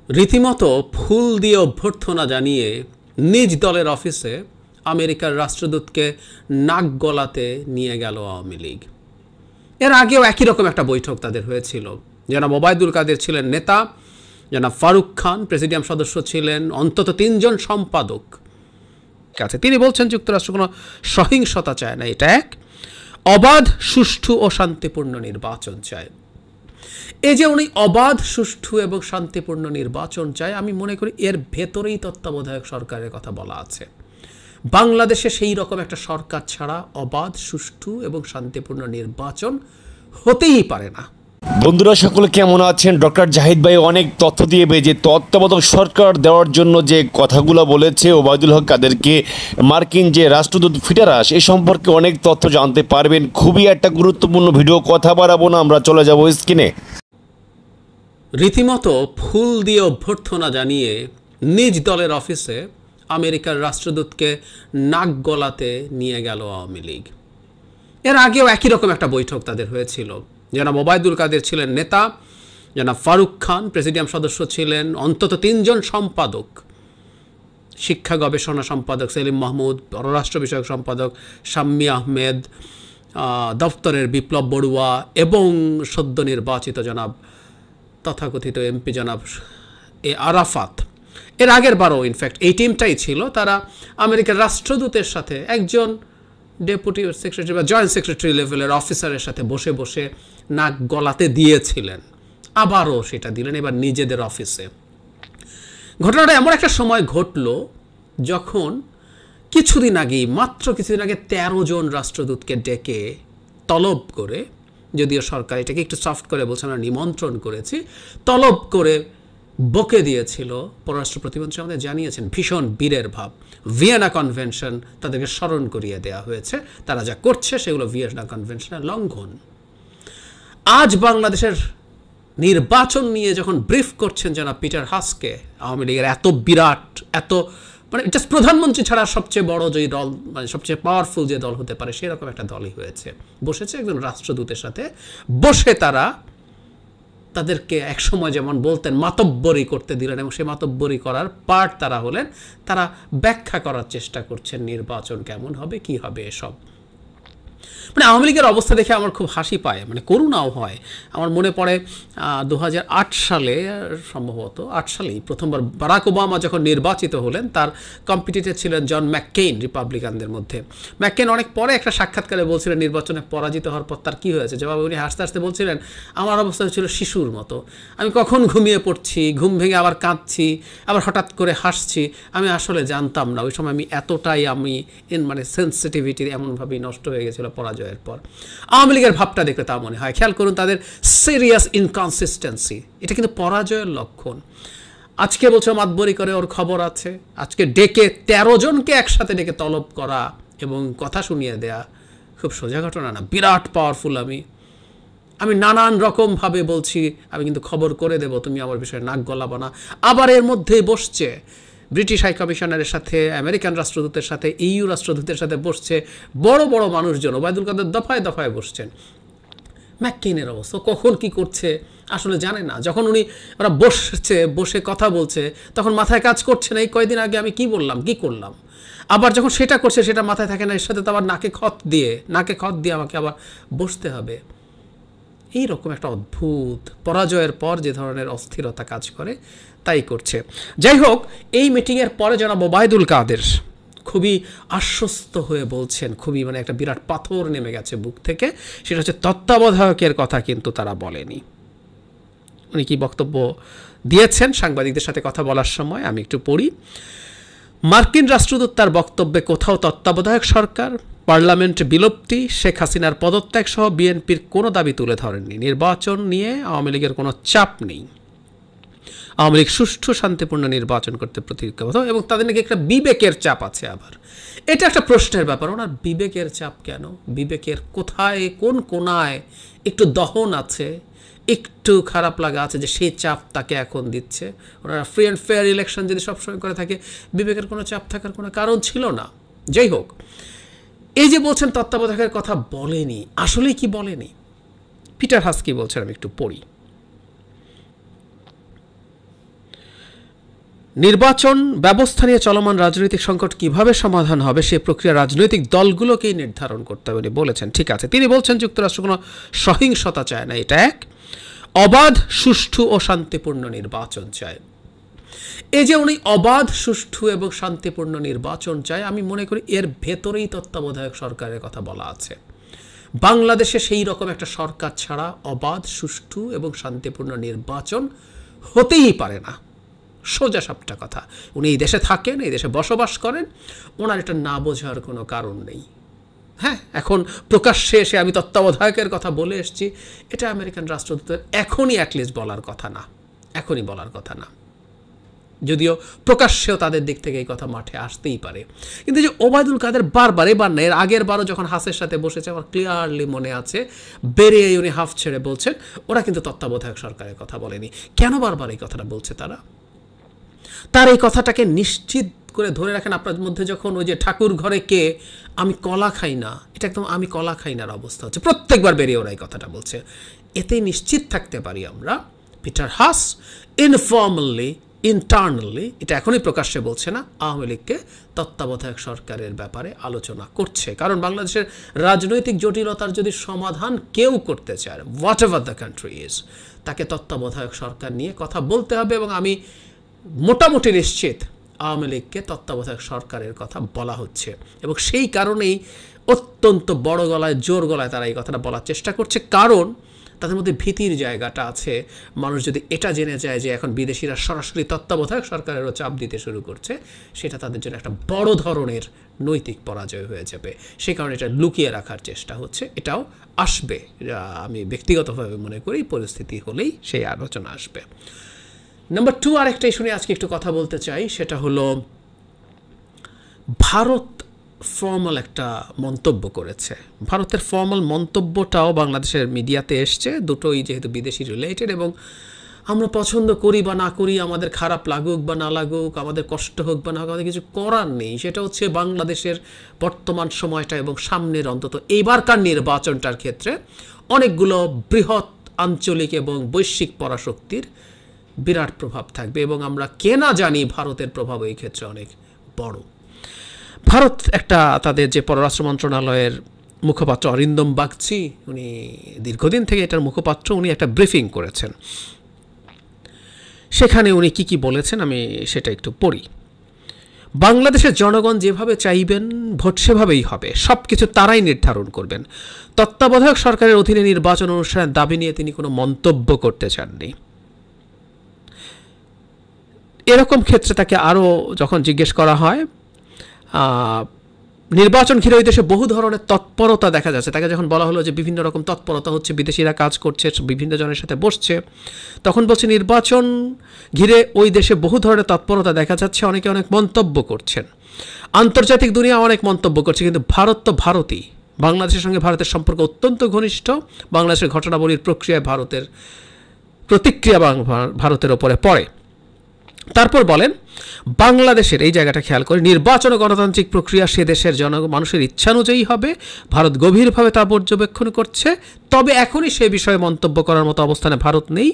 রীতিমতো ফুল দিয়ে অভ্যর্থনা জানিয়ে নিজ দলের অফিসে আমেরিকার রাষ্ট্রদূতকে নাক গলাতে নিয়ে গেল আওয়ামী লীগ। এর আগেও একই রকম একটা বৈঠক তাদের হয়েছিল। জনাব ওবায়দুল কাদের ছিলেন নেতা, জনাব ফারুক খান প্রেসিডিয়াম সদস্য ছিলেন, অন্তত ৩ জন সম্পাদক আছে। তিনি বলছেন যুক্তরাষ্ট্র কোনো সহিংসতা চায় না, এটা এক অবাধ, সুষ্ঠু ও শান্তিপূর্ণ নির্বাচন চায়। এই যে উনি অবাধ, সুষ্ঠু এবং শান্তিপূর্ণ নির্বাচন চায়, আমি মনে করি এর ভেতরেই তত্ত্বাবধায়ক সরকারের কথা বলা আছে। বাংলাদেশে সেই রকম একটা সরকার ছাড়া অবাধ, সুষ্ঠু এবং শান্তিপূর্ণ নির্বাচন হতেই পারে না। বন্ধুরা সকলে কেমন আছেন? ডক্টর জাহিদ ভাই অনেক তথ্য দিয়ে যে তত্ত্বাবধায়ক সরকার দেওয়ার জন্য যে কথাগুলো বলেছে ওবায়দুল হক কাদেরকে মার্কিন যে রাষ্ট্রদূত ফিটারাস, এই সম্পর্কে অনেক তথ্য জানতে পারবেন। খুবই একটা গুরুত্বপূর্ণ ভিডিও, কথা বাড়াবো না, আমরা চলে যাব স্ক্রিনে। রীতিমতো ফুল দিয়ে অভ্যর্থনা জানিয়ে নিজ দলের অফিসে আমেরিকার রাষ্ট্রদূতকে নাক গলাতে নিয়ে গেল আওয়ামী লীগ। এর আগেও একই রকম একটা বৈঠক তাদের হয়েছিল। জনাব ওবায়দুল কাদের ছিলেন নেতা, জনাব ফারুক খান প্রেসিডিয়াম সদস্য ছিলেন, অন্তত ৩ জন সম্পাদক, শিক্ষা গবেষণা সম্পাদক সেলিম মাহমুদ, পররাষ্ট্র বিষয়ক সম্পাদক শাম্মী আহমেদ, দফতরের বিপ্লব বড়ুয়া এবং সদ্য নির্বাচিত জনাব তথাকথিত এমপি জনাব আরাফাত। এর আগের বারও ইনফ্যাক্ট এই টিমটাই ছিল। তারা আমেরিকার রাষ্ট্রদূতের সাথে একজন ডেপুটি সেক্রেটারি বা জয়েন্ট সেক্রেটারি লেভেলের অফিসারের সাথে বসে বসে নাক গলাতে দিয়েছিলেন, আবারও সেটা দিলেন এবার নিজেদের অফিসে। ঘটনাটা এমন একটা সময় ঘটল যখন মাত্র কিছুদিন আগে 13 জন রাষ্ট্রদূতকে ডেকে তলব করে, যদিও সরকার এটাকে একটু সফট করে বলছে আমরা নিমন্ত্রণ করেছি, তলব করে বকে দিয়েছিল। পররাষ্ট্র প্রতিমন্ত্রী আমাদের জানিয়েছেন ভীষণ বীরের ভাব। ভিয়েনা কনভেনশন তাদেরকে স্মরণ করিয়ে দেওয়া হয়েছে, তারা যা করছে সেগুলো ভিয়েনা কনভেনশনের লঙ্ঘন। আজ বাংলাদেশের নির্বাচন নিয়ে যখন ব্রিফ করছেন জনাব পিটার হাসকে, আওয়ামী লীগের এত বিরাট, এত মানে জাস্ট প্রধানমন্ত্রী ছাড়া সবচেয়ে বড় যে দল, মানে সবচেয়ে পাওয়ারফুল যে দল হতে পারে সেরকম একটা দলই হয়েছে, বসেছে একজন রাষ্ট্রদূতের সাথে বসে তারা তাদেরকে একসময় যেমন বলতেন মাতব্বরি করতে দিলেন, এবং সেই মাতব্বরি করার পার্ট তারা হলেন। তারা ব্যাখ্যা করার চেষ্টা করছেন নির্বাচন কেমন হবে, কি হবে এসব। মানে আওয়ামী লীগের অবস্থা দেখে আমার খুব হাসি পায়, মানে করুণাও হয়। আমার মনে পড়ে 2008 সালে, সম্ভবত 8 সালেই প্রথমবার বারাক ওবামা যখন নির্বাচিত হলেন, তার কম্পিটিটর ছিলেন জন ম্যাককেইন রিপাবলিকানদের মধ্যে। ম্যাককেইন অনেক পরে একটা সাক্ষাৎকারে বলছিলেন নির্বাচনে পরাজিত হওয়ার পর তার কী হয়েছে, জবাবে উনি হাসতে হাসতে বলছিলেন আমার অবস্থা ছিল শিশুর মতো, আমি কখন ঘুমিয়ে পড়ছি, ঘুম ভেঙে আবার কাঁদছি, আবার হঠাৎ করে হাসছি, আমি আসলে জানতাম না ওই সময় আমি এতটাই মানে সেন্সিটিভিটি এমনভাবেই নষ্ট হয়ে গেছিল পরাজয়ের পর। আওয়ামী লীগের ভাবটা দেখলে তা মনে হয়। খেয়াল করুন তাদের সিরিয়াস ইনকনসিস্টেন্সি, এটা কিন্তু পরাজয়ের লক্ষণ। আজকে বলছে মাতবরি করে ওর খবর আছে, আজকে ডেকে 13 জনকে একসাথে ডেকে তলব করা এবং কথা শুনিয়ে দেয়া খুব সোজা ঘটনা না। বিরাট পাওয়ারফুল আমি নানান রকমভাবে বলছি আমি কিন্তু খবর করে দেব, তুমি আমার বিষয়ে নাক গলাবো না। আবার এর মধ্যেই বসছে ব্রিটিশ হাই কমিশনারের সাথে, আমেরিকান রাষ্ট্রদূতের সাথে, ইইউ রাষ্ট্রদূতের সাথে বসছে বড় বড় মানুষজন। ওবায়দুল কাদের দফায় দফায় বসছেন। ম্যাককেইনের অবস্থা কখন কি করছে আসলে জানে না। যখন ওরা বসে কথা বলছে তখন মাথায় কাজ করছে না এই কয়দিন আগে আমি কি বললাম, কি করলাম। আবার যখন সেটা করছে সেটা মাথায় থাকে না, এর সাথে তো আবার নাকে খত দিয়ে আমাকে আবার বসতে হবে। এই রকম একটা অদ্ভুত, পরাজয়ের পর যে ধরনের অস্থিরতা কাজ করে তাই করছে। যাই হোক, এই মিটিংয়ের পরে জনাব ওবায়দুল কাদের খুবই আশ্বস্ত হয়ে বলছেন, খুবই মানে একটা বিরাট পাথর নেমে গেছে বুক থেকে। সেটা হচ্ছে তত্ত্বাবধায়কের কথা কিন্তু তারা বলেনি। উনি কি বক্তব্য দিয়েছেন সাংবাদিকদের সাথে কথা বলার সময়, আমি একটু পড়ি। মার্কিন রাষ্ট্রদূত তার বক্তব্যে কোথাও তত্ত্বাবধায়ক সরকার, পার্লামেন্ট বিলুপ্তি, শেখ হাসিনার পদত্যাগ সহ বিএনপির কোনো দাবি তুলে ধরেননি। নির্বাচন নিয়ে আওয়ামী লীগের কোনো চাপ নেই। আওয়ামী লীগ সুষ্ঠু শান্তিপূর্ণ নির্বাচন করতে প্রতিজ্ঞাবদ্ধ এবং তাদের নাকি একটা বিবেকের চাপ আছে। আবার এটা একটা প্রশ্নের ব্যাপার, ওনার বিবেকের চাপ কেন? বিবেকের কোথায়, কোন কোনায় একটু দহন আছে, একটু খারাপ লাগা আছে যে সেই চাপ তাকে এখন দিচ্ছে। ওনারা ফ্রি অ্যান্ড ফেয়ার ইলেকশন যদি সবসময় করে থাকে, বিবেকের কোনো চাপ থাকার কোনো কারণ ছিল না। যাই হোক, এই যে বলছেন তত্ত্বাবধায়কের কথা বলেনি, আসলেই কি বলেনি? পিটার হাস কি বলছেন আমি একটু পড়ি। নির্বাচন ব্যবস্থা নিয়ে চলমান রাজনৈতিক সংকট কিভাবে সমাধান হবে সে প্রক্রিয়া রাজনৈতিক দলগুলোকেই নির্ধারণ করতে হবে উনি বলেছেন। ঠিক আছে, তিনি বলছেন যুক্তরাষ্ট্র কোনো সহিংসতা চায় না, এটা এক, অবাধ সুষ্ঠু ও শান্তিপূর্ণ নির্বাচন চায়। এই যে উনি অবাধ সুষ্ঠু এবং শান্তিপূর্ণ নির্বাচন চায়, আমি মনে করি এর ভেতরেই তত্ত্বাবধায়ক সরকারের কথা বলা আছে। বাংলাদেশে সেই রকম একটা সরকার ছাড়া অবাধ সুষ্ঠু এবং শান্তিপূর্ণ নির্বাচন হতেই পারে না, সোজা সাপটা কথা। উনি এই দেশে থাকেন, এই দেশে বসবাস করেন, ওনার এটা না বোঝার কোনো কারণ নেই। হ্যাঁ, এখন প্রকাশ্যে এসে আমি তত্ত্বাবধায়কের কথা বলে এসেছি, এটা আমেরিকান রাষ্ট্রদূতের এখনই অ্যাটলিস্ট বলার কথা না, এখনই বলার কথা না, যদিও প্রকাশ্যেও তাদের দিক থেকে এই কথা মাঠে আসতেই পারে। কিন্তু যে ওবায়দুল কাদের বারবার, এবার না এর আগের বারও যখন হাসের সাথে বসেছে, আমার ক্লিয়ারলি মনে আছে, বেরিয়ে উনি হাফ ছেড়ে বলছেন ওরা কিন্তু তত্ত্বাবধায়ক সরকারের কথা বলেনি। কেন বারবার এই কথাটা বলছে তারা? তার এই কথাটাকে নিশ্চিত করে ধরে রাখেন আপনার মধ্যে যখন ওই যে ঠাকুর ঘরে কে আমি কলা খাই না, এটা একদম আমি কলা খাই নার অবস্থা হচ্ছে, প্রত্যেকবার বেরিয়ে ওরা এই কথাটা বলছে। এতেই নিশ্চিত থাকতে পারি আমরা পিটার হাস ইনফর্মালি ইন্টারনালি, এটা এখনই প্রকাশ্যে বলছে না, আওয়ামী লীগকে তত্ত্বাবধায়ক সরকারের ব্যাপারে আলোচনা করছে। কারণ বাংলাদেশের রাজনৈতিক জটিলতার যদি সমাধান কেউ করতে চায়, whatever the country is, তাকে তত্ত্বাবধায়ক সরকার নিয়ে কথা বলতে হবে। এবং আমি মোটামুটি নিশ্চিত আওয়ামী লীগকে তত্ত্বাবধায়ক সরকারের কথা বলা হচ্ছে, এবং সেই কারণেই অত্যন্ত বড় গলায় জোর গলায় তারা এই কথাটা বলার চেষ্টা করছে। কারণ তাদের মধ্যে ভীতির জায়গাটা আছে। মানুষ যদি এটা জেনে যায় যে এখন বিদেশিরা সরাসরি তত্ত্বাবধায়ক সরকারেরও চাপ দিতে শুরু করছে, সেটা তাদের জন্য একটা বড় ধরনের নৈতিক পরাজয় হয়ে যাবে। সে কারণে এটা লুকিয়ে রাখার চেষ্টা হচ্ছে। এটাও আসবে, আমি ব্যক্তিগতভাবে মনে করি পরিস্থিতি হলেই সেই আলোচনা আসবে। নাম্বার 2, আরেকটা ইস্যু নিয়ে আজকে একটু কথা বলতে চাই, সেটা হলো ভারত ফর্মাল একটা মন্তব্য করেছে। ভারতের ফর্মাল মন্তব্যটাও বাংলাদেশের মিডিয়াতে এসছে, দুটোই যেহেতু বিদেশি রিলেটেড, এবং আমরা পছন্দ করি বা না করি, আমাদের খারাপ লাগুক বা না লাগুক, আমাদের কষ্ট হোক বা না হোক, আমাদের কিছু করার নেই। সেটা হচ্ছে বাংলাদেশের বর্তমান সময়টা এবং সামনের অন্তত এইবারকার নির্বাচনটার ক্ষেত্রে অনেকগুলো বৃহৎ আঞ্চলিক এবং বৈশ্বিক পরাশক্তির বিরাট প্রভাব থাকবে, এবং আমরা কে না জানি ভারতের প্রভাব এই ক্ষেত্রে অনেক বড়। ভারত একটা তাদের যে পররাষ্ট্র মন্ত্রণালয়ের মুখপাত্র অরিন্দম বাগচি, উনি দীর্ঘদিন থেকে এটার মুখপাত্র, উনি একটা ব্রিফিং করেছেন। সেখানে উনি কি বলেছেন আমি সেটা একটু পড়ি। বাংলাদেশের জনগণ যেভাবে চাইবেন ভোট সেভাবেই হবে, সব কিছু তারাই নির্ধারণ করবেন। তত্ত্বাবধায়ক সরকারের অধীনে নির্বাচন অনুষ্ঠানের দাবি নিয়ে তিনি কোনো মন্তব্য করতে চাননি। এরকম ক্ষেত্রে তাকে আরও যখন জিজ্ঞেস করা হয়, নির্বাচন ঘিরে ওই দেশে বহু ধরনের তৎপরতা দেখা যাচ্ছে, তাকে যখন বলা হলো যে বিভিন্ন রকম তৎপরতা হচ্ছে, বিদেশিরা কাজ করছে, বিভিন্ন জনের সাথে বসছে, তখন বলছে নির্বাচন ঘিরে ওই দেশে বহু ধরনের তৎপরতা দেখা যাচ্ছে, অনেকে অনেক মন্তব্য করছেন, আন্তর্জাতিক দুনিয়া অনেক মন্তব্য করছে, কিন্তু ভারত তো ভারতই, বাংলাদেশের সঙ্গে ভারতের সম্পর্ক অত্যন্ত ঘনিষ্ঠ, বাংলাদেশের ঘটনাবলীর প্রক্রিয়ায় ভারতের প্রতিক্রিয়া ভারতের ওপরে পড়ে। তারপর বলেন বাংলাদেশের এই জায়গাটা খেয়াল করে, নির্বাচন ও গণতান্ত্রিক প্রক্রিয়া সে দেশের মানুষের ইচ্ছানুযায়ী হবে, ভারত গভীরভাবে তা পর্যবেক্ষণ করছে, তবে এখনই সে বিষয়ে মন্তব্য করার মতো অবস্থানে ভারত নেই।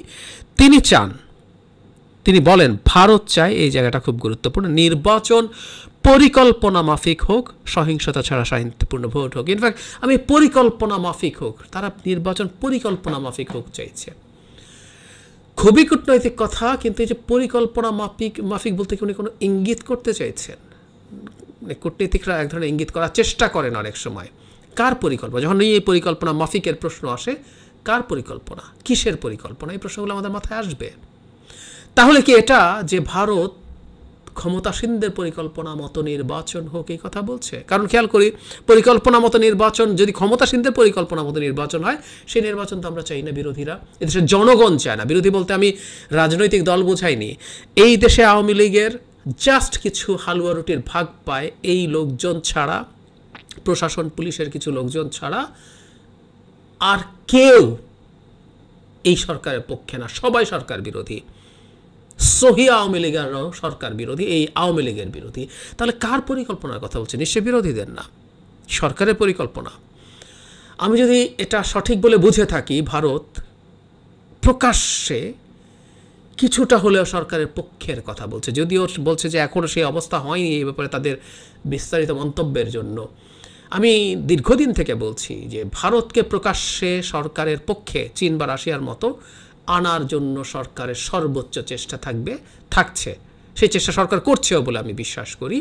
তিনি বলেন ভারত চায়, এই জায়গাটা খুব গুরুত্বপূর্ণ, নির্বাচন পরিকল্পনা মাফিক হোক, সহিংসতা ছাড়া শান্তিপূর্ণ ভোট হোক। ইনফ্যাক্ট আমি পরিকল্পনা মাফিক হোক, তারা নির্বাচন পরিকল্পনা মাফিক হোক চাইছে। খুবই কূটনৈতিক কথা, কিন্তু এই যে পরিকল্পনা মাফিক বলতে কি উনি কোনো ইঙ্গিত করতে চাইছেন? কূটনীতিকরা এক ধরনের ইঙ্গিত করার চেষ্টা করেন অনেক সময়। কার পরিকল্পনা? যখন এই পরিকল্পনা মাফিকের প্রশ্ন আসে, কার পরিকল্পনা, কিসের পরিকল্পনা, এই প্রশ্নগুলো আমাদের মাথায় আসবে। তাহলে কি এটা যে ভারত ক্ষমতাসীনদের পরিকল্পনা মতো নির্বাচন হোক এই কথা বলছে? কারণ খেয়াল করি, পরিকল্পনা মতো নির্বাচন যদি ক্ষমতাসীনদের পরিকল্পনা মতো নির্বাচন হয়, সেই নির্বাচন তো আমরা চাই না, বিরোধীরা, এদেশের জনগণ চায় না। বিরোধী বলতে আমি রাজনৈতিক দল বোঝাইনি, এই দেশে আওয়ামী লীগের জাস্ট কিছু হালুয়া রুটির ভাগ পায় এই লোকজন ছাড়া, প্রশাসন পুলিশের কিছু লোকজন ছাড়া আর কেউ এই সরকারের পক্ষে না, সবাই সরকার বিরোধী। সহি আওয়ামী লীগেরও সরকার বিরোধী, এই আওয়ামী লীগের বিরোধী। তাহলে কার পরিকল্পনার কথা বলছে? নিশ্চয়ই বিরোধীদের না, সরকারের পরিকল্পনা। আমি যদি এটা সঠিক বলে বুঝে থাকি, ভারত প্রকাশ্যে কিছুটা হলেও সরকারের পক্ষের কথা বলছে, যদিও বলছে যে এখনও সেই অবস্থা হয়নি এই ব্যাপারে তাদের বিস্তারিত মন্তব্যের জন্য। আমি দীর্ঘদিন থেকে বলছি যে ভারতকে প্রকাশ্যে সরকারের পক্ষে চীন বা রাশিয়ার মতো আনার জন্য সরকারের সর্বোচ্চ চেষ্টা থাকছে, সেই চেষ্টা সরকার করছেও বলে আমি বিশ্বাস করি।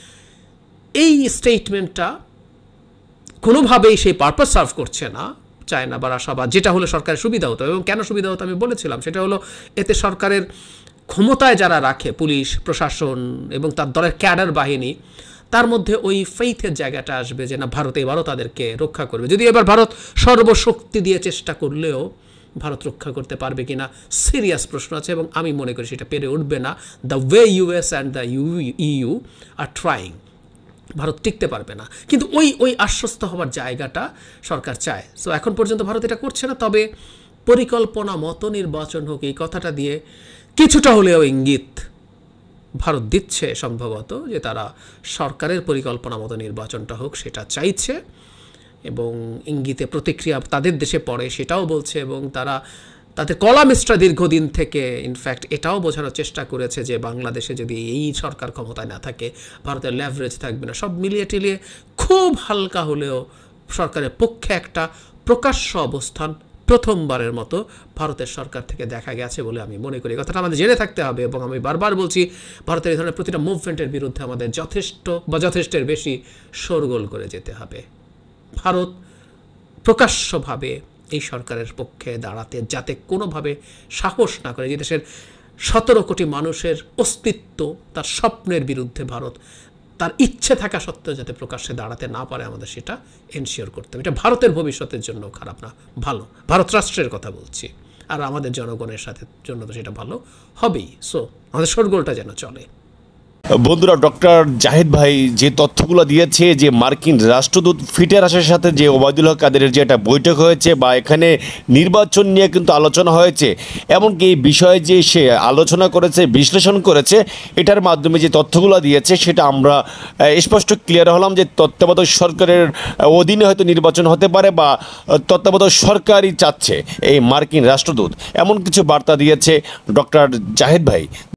এই স্টেটমেন্টটা কোনোভাবেই সেই পারপাস সার্ভ করছে না, চায়না বা রাশিয়া বা যেটা হলে সরকারের সুবিধা হতো। এবং কেন সুবিধা হতো আমি বলেছিলাম, সেটা হলো এতে সরকারের ক্ষমতায় যারা রাখে পুলিশ প্রশাসন এবং তার দলের ক্যাডার বাহিনী, তার মধ্যে ওই ফেইথের জায়গাটা আসবে যে না, ভারত এবারও তাদেরকে রক্ষা করবে। যদি এবার ভারত সর্বশক্তি দিয়ে চেষ্টা করলেও ভারত রক্ষা করতে পারবে কিনা সিরিয়াস প্রশ্ন আছে, এবং আমি মনে করি সেটা পেরে উঠবে না। The way US and the EU are trying, Bharat টিকতে পারবে না। কিন্তু ওই আশ্বস্ত হওয়ার জায়গাটা সরকার চায়। সো এখন পর্যন্ত ভারত এটা করছে না, তবে পরিকল্পনা মতো নির্বাচন হোক এই কথাটা দিয়ে কিছুটা হলেও ইঙ্গিত ভারত দিচ্ছে সম্ভবত যে তারা সরকারের পরিকল্পনা মতো নির্বাচনটা হোক সেটা চাইছে, এবং ইঙ্গিতে প্রতিক্রিয়া তাদের দেশে পড়ে সেটাও বলছে। এবং তারা তাদের কলামিস্টরা দীর্ঘদিন থেকে ইনফ্যাক্ট এটাও বোঝানোর চেষ্টা করেছে যে বাংলাদেশে যদি এই সরকার ক্ষমতায় না থাকে ভারতের লেভারেজ থাকবে না। সব মিলিয়ে টিলিয়ে খুব হালকা হলেও সরকারের পক্ষে একটা প্রকাশ্য অবস্থান প্রথমবারের মতো ভারতের সরকার থেকে দেখা গেছে বলে আমি মনে করি। কথাটা আমাদের জেনে থাকতে হবে, এবং আমি বারবার বলছি ভারতের এই ধরনের প্রতিটা মুভমেন্টের বিরুদ্ধে আমাদের যথেষ্টের বেশি শোরগোল করে যেতে হবে। ভারত প্রকাশ্যভাবে এই সরকারের পক্ষে দাঁড়াতে যাতে কোনোভাবে সাহস না করে, যে দেশের 17 কোটি মানুষের অস্তিত্ব তার স্বপ্নের বিরুদ্ধে ভারত তার ইচ্ছে থাকা সত্ত্বেও যাতে প্রকাশ্যে দাঁড়াতে না পারে, আমাদের সেটা এনশিওর করতে হবে। এটা ভারতের ভবিষ্যতের জন্য খারাপ না, ভালো। ভারত রাষ্ট্রের কথা বলছি, আর আমাদের জনগণের জন্য তো সেটা ভালো হবেই। সো আমাদের শোরগোলটা যেন চলে। বন্ধুরা, ডক্টর জাহিদ ভাই যে তথ্যগুলো দিয়েছে যে মার্কিন রাষ্ট্রদূত ফিটার আসার সাথে যে ওবায়দুল হক কাদেরের যে একটা বৈঠক হয়েছে বা এখানে নির্বাচন নিয়ে কিন্তু আলোচনা হয়েছে, এমনকি এই বিষয়ে যে সে আলোচনা করেছে বিশ্লেষণ করেছে, এটার মাধ্যমে যে তথ্যগুলো দিয়েছে সেটা আমরা স্পষ্ট ক্লিয়ার হলাম যে তত্ত্বাবধায়ক সরকারের অধীনে হয়তো নির্বাচন হতে পারে বা তত্ত্বাবধায়ক সরকারই চাচ্ছে এই মার্কিন রাষ্ট্রদূত, এমন কিছু বার্তা দিয়েছে ডক্টর জাহিদ ভাই।